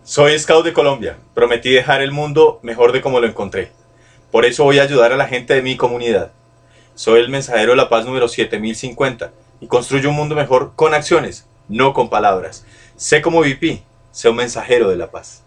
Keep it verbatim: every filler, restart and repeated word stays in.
Soy Scout de Colombia. Prometí dejar el mundo mejor de como lo encontré. Por eso voy a ayudar a la gente de mi comunidad. Soy el mensajero de la paz número siete mil cincuenta y construyo un mundo mejor con acciones, no con palabras. Sé como V P, sé un mensajero de la paz.